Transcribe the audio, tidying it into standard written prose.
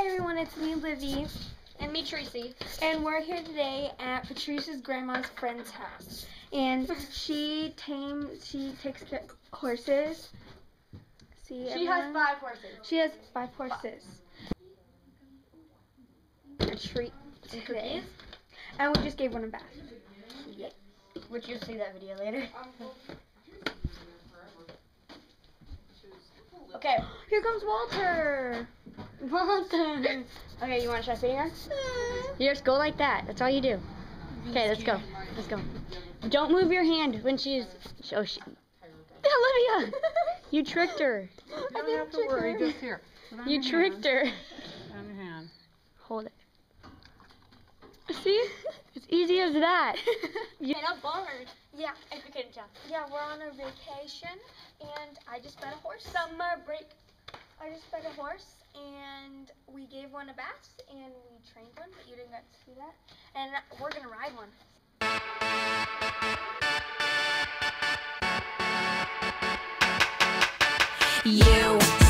Hi everyone, it's me, Livy. And me, Tracy. And we're here today at Patricia's grandma's friend's house. And she takes care of horses. See, She has 5 horses. She has 5 horses. A treat today. And we just gave one a bath. Yeah. Which you'll see that video later. Okay. Here comes Walter. Walter. Okay, you want to try feeding her? You just go like that. That's all you do. Okay, let's go. Let's go. Don't move your hand when she's... Oh, Olivia! You tricked her. You don't have to worry. Just here. You tricked her. On your hand. Hold it. See? It's easy as that. In a barn. Yeah, if you couldn't tell. Yeah, we're on a vacation, and I just fed a horse. Summer break. I just fed a horse, and we gave one a bath, and we trained one, but you didn't get to see that. And we're gonna ride one. You